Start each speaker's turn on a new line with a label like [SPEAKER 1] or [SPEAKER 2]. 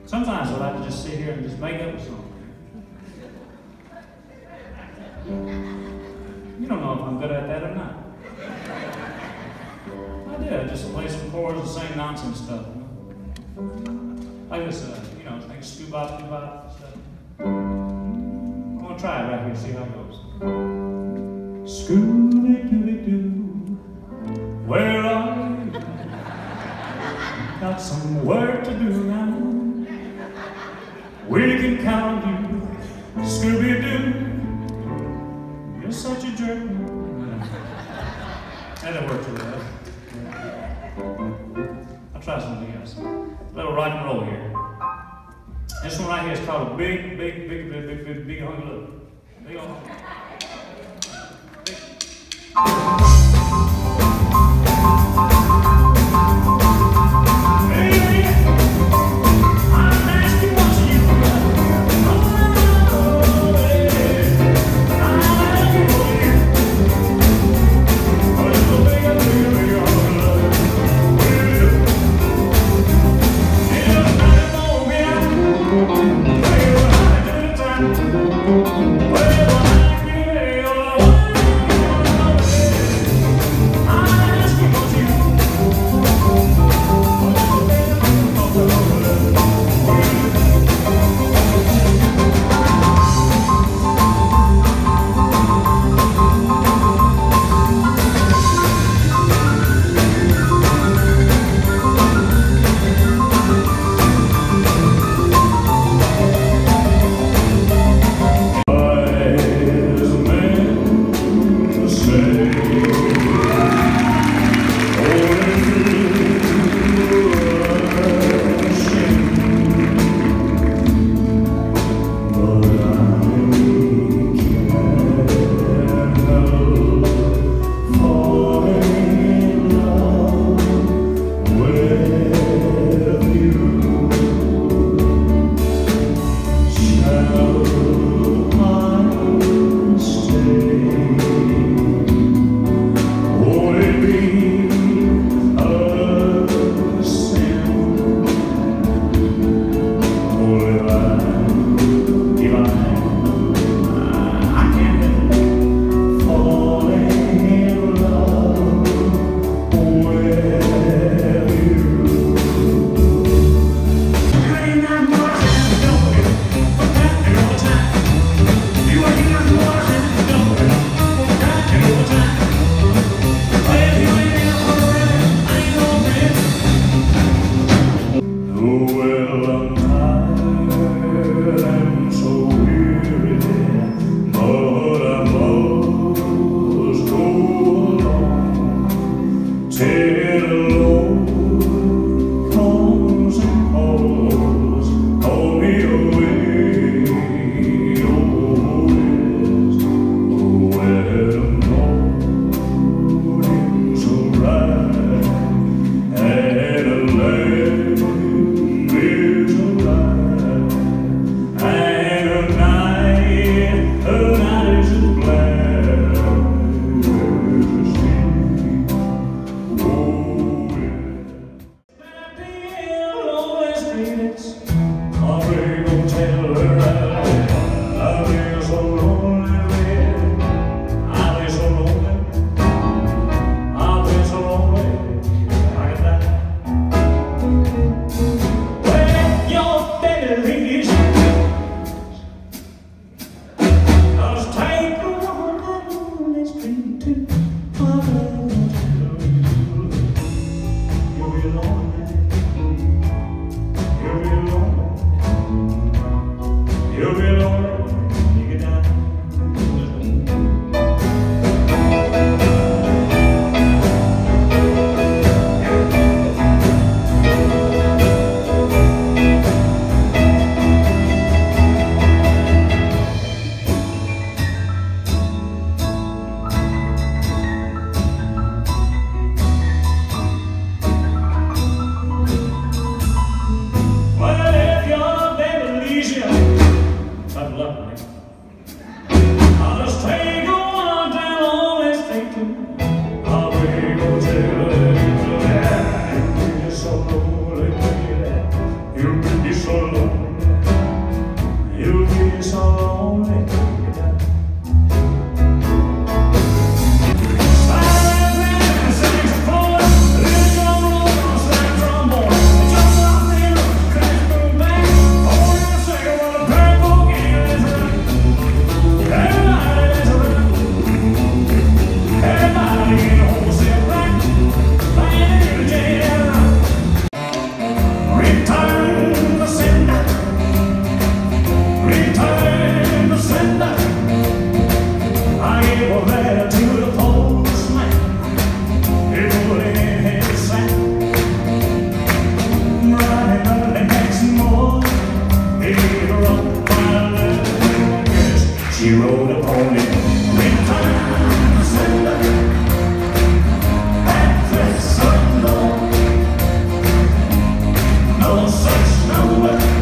[SPEAKER 1] Sometimes I like to just sit here and just make up a song. You don't know if I'm good at that or not. I do. I just play some chords and sing nonsense stuff. Like this, like scoop-bop stuff. I'm gonna try it right here, see how it goes. Scooby-Dooby-Doo, where are you? Got some work to do now. We can count on you, Scooby-Doo. You're such a jerk. That didn't work too well. I'll try something else. A little rock and roll here. This one right here is called a big hunk look. Big old hunk. She rode a pony, return to sender, address unknown. No such number.